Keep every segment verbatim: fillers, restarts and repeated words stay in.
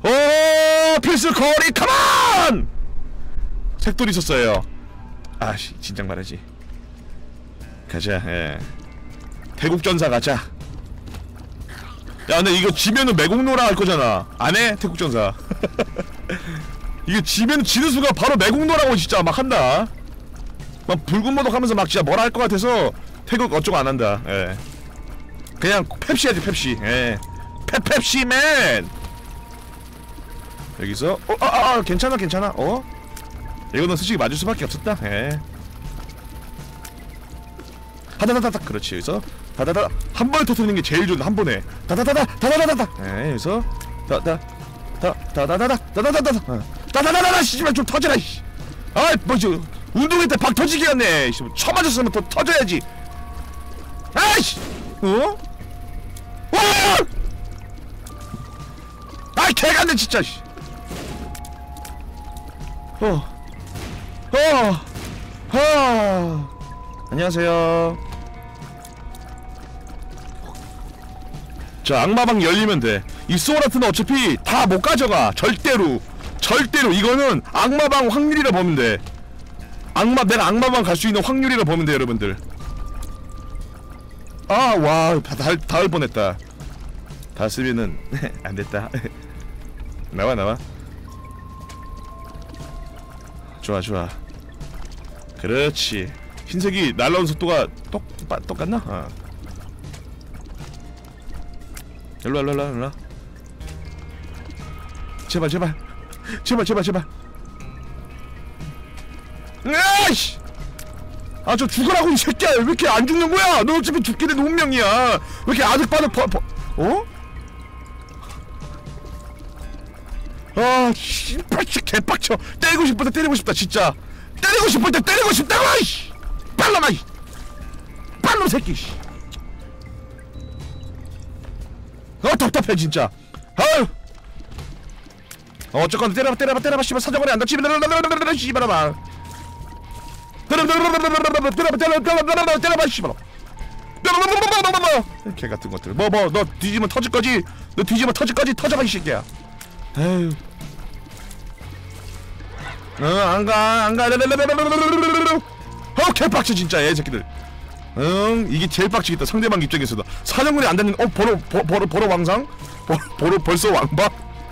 오 필수 거리 컴온. 색돌이 있었어요. 아씨 진작 말하지. 가자. 예. 태국전사 가자. 야 근데 이거 지면은 매국노라 할 거잖아. 안 해? 태국전사. 이게 지면 지는 수가 바로 매국노라고 진짜 막 한다. 막 붉은 모독 하면서 막 진짜 뭐라 할 것 같아서 태국 어쩌고 안 한다. 예. 그냥 펩시 하지 펩시. 예. 펩펩시맨. 여기서 어, 아, 아, 아, 괜찮아 괜찮아. 어? 이거는 솔직히 맞을 수밖에 없었다. 예. 다다다다다. 그렇지. 여기서 다다다 한 번에 터뜨리는 게 제일 좋은 한 번에. 다다다다 다다다다다. 예. 여기서 다다 다 다다다다 다다다다다. 다다다다다. 씨발 좀 터져라. 씨. 아, 뭐지? 운동회 때 박 터지게 했네. 씨. 쳐 맞았으면 더 터져야지. 아이씨. 어? 와! 아이 개간네 진짜. 씨. 어. 어. 어. 안녕하세요. 자, 악마방 열리면 돼. 이 소라트는 어차피 다 못 가져가. 절대로. 절대로 이거는 악마방 확률이라 보면 돼. 악마 내가 악마방 갈 수 있는 확률이라 보면 돼, 여러분들. 아, 와, 닿을, 닿을 뻔했다. 닿았으면은 안 됐다. 나와 나와. 좋아 좋아. 그렇지. 흰색이 날라오는 속도가 똑 똑같나? 어. 일로와 일로와 일로와. 제발 제발 제발 제발 제발. 아이씨. 아 저 죽으라고 이 새끼야. 왜 이렇게 안 죽는 거야? 너 어차피 죽게 된 운명이야. 왜 이렇게 아득바득 버, 버, 어? 아 씨발 개빡쳐. 때리고 싶을 때 때리고 싶다 진짜. 때리고 싶을 때 때리고 싶다고. 이씨 빨라마 이 빨로 새끼. 어 답답해 진짜. 아유. 어 어쨌건 때려봐 때려봐 때려봐 씨발 사정거리 안 닿지. 씨발아봐. 때려봐 때려봐 때려봐 씨발. 개 같은 것들. 뭐 뭐 너 뒤지면 터질 거지. 너 뒤지면 터질 거지. 터져봐 이 새끼야. 에휴. 어 안가 안가. 어 개빡쳐 진짜 얘 새끼들. 응 이게 제일 빡치겠다. 상대방 입장에서도 사정거리 안 닿는. 어 버러 버, 버러 버러 왕상. 버, 버러 벌써 왕방.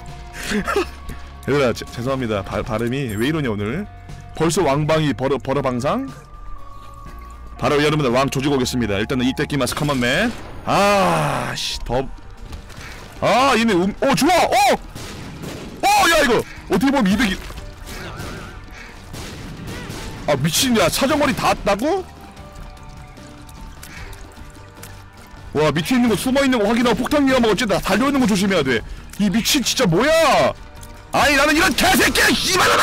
얘들아 제, 죄송합니다. 바, 발음이 왜 이러냐 오늘. 벌써 왕방이 버러 버러 방상. 바로 여러분들 왕 조지고 오겠습니다. 일단은 이때끼마스 컴온맨. 아씨 더. 아 얘네 음. 어 좋아. 어. 어 야 이거 어떻게 보면 이득이. 아 미친. 야 사정거리 닿았다고? 와 밑에 있는 거 숨어 있는 거 확인하고 폭탄 위험하고 어쨌든 달려있는 거 조심해야 돼. 이 미친 진짜 뭐야? 아니 나는 이런 개새끼야 씨발놈아!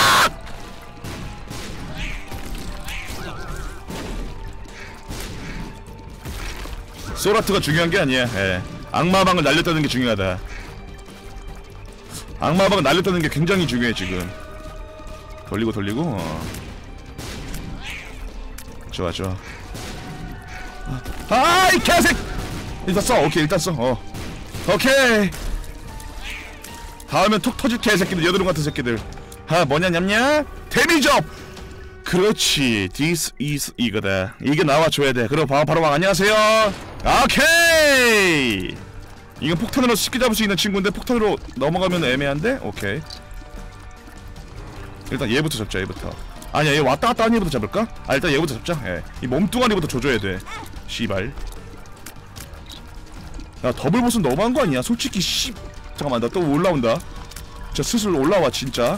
소라트가 중요한 게 아니야. 예. 악마방을 날렸다는 게 중요하다. 악마방을 날렸다는 게 굉장히 중요해 지금. 돌리고 돌리고. 어. 좋아 좋아. 아이 개새끼. 일단 써. 오케이 일단 써. 어. 오케이. 다음엔 톡 터질 개새끼들. 여드름 같은 새끼들. 아 뭐냐 냠냐? 데미지업. 그렇지. This is 이거다. 이게 나와줘야 돼. 그럼 바로 바로 왕 안녕하세요. 오케이. 이건 폭탄으로 쉽게 잡을 수 있는 친구인데 폭탄으로 넘어가면 애매한데? 오케이. 일단 얘부터 잡자. 얘부터. 아니야 얘 왔다 갔다 하는 얘부터 잡을까? 아 일단 얘부터 잡자. 예. 이 몸뚱아리부터 조져야 돼. 씨발. 야 더블 보스는 너무한 거 아니야? 솔직히 씨. 잠깐만 나 또 올라온다. 진짜 슬슬 올라와 진짜.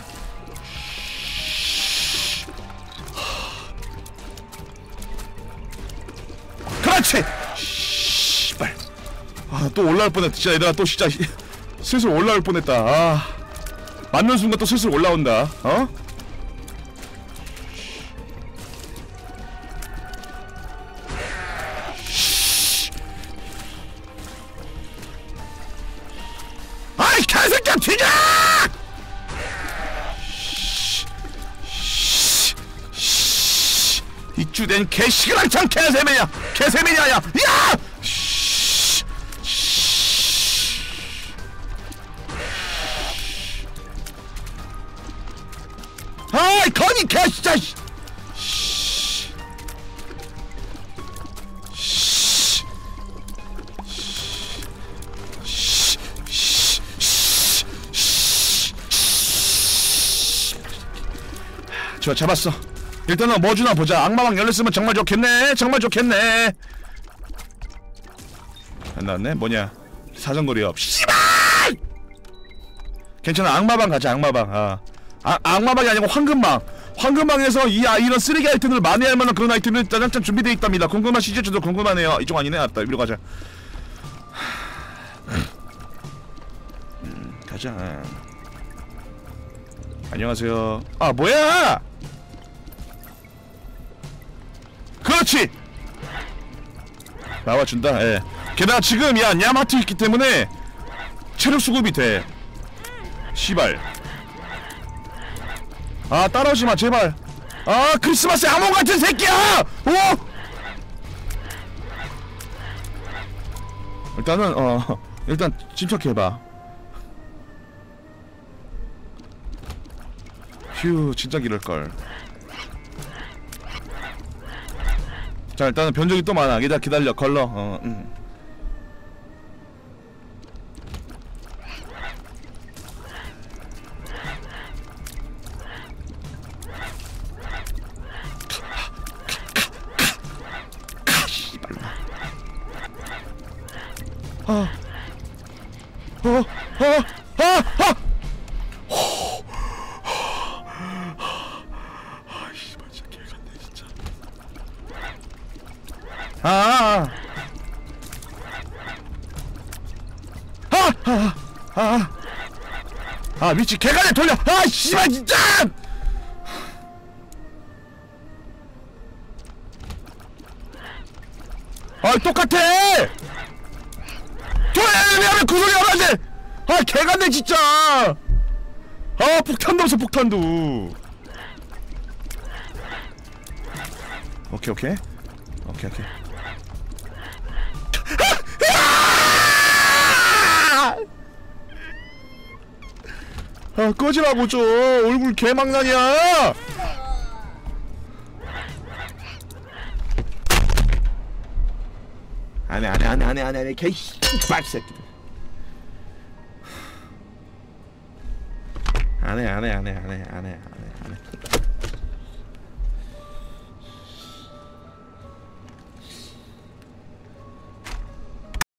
그렇지. 씨발. 아 또 올라올 뻔했다. 진짜 얘들아 또 진짜 슬슬 올라올 뻔했다. 아 맞는 순간 또 슬슬 올라온다. 어? 아이 개새끼야 튀겨! 이주된 개시그랑창 개새매야 개새매야 야! 야! 야 거미 개 진짜. 좋아 잡았어. 일단은 뭐 주나 보자. 악마방 열렸으면 정말 좋겠네. 정말 좋겠네. 안 나왔네. 뭐냐 사정거리업. 씨발 괜찮아. 악마방 가자. 악마방. 아, 아 악마방이 아니고 황금방. 황금방에서 이 아, 이런 쓰레기 아이템을 많이 할 만한 그런 아이템이 짜장짠 준비되어 있답니다. 궁금하시죠? 저도 궁금하네요. 이쪽 아니네. 아따 위로 가자. 음, 가자. 아. 안녕하세요. 아 뭐야? 그렇지. 나와준다. 예. 게다가 지금 야 냠하트 있기 때문에 체력 수급이 돼. 시발. 아 따라오지마 제발. 아 크리스마스 암호 같은 새끼야. 오. 일단은 어 일단 침착해봐. 휴 진짜 기럴걸. 자 일단은 변적이 또 많아. 기다 기다려 걸러. 어 음. 아, 어, 어, 아, 아, 아, 씨발 진짜 개같네 진짜. 아, 아, 아, 아, 아, 미치 개같네 돌려. 아, 씨발 진짜. 아, 똑같아. 왜냐면 그 소리 하면 안 돼! 아 개같네 진짜! 아 폭탄도 없어 폭탄도. 오케이 오케이 오케이 오케이. 아 꺼지라고 좀. 얼굴 개망난이야. 안해 안해 안해 안해 안해 안해 개 씨발 새끼들. 안해 안해 안해 안해 안해 안해 안해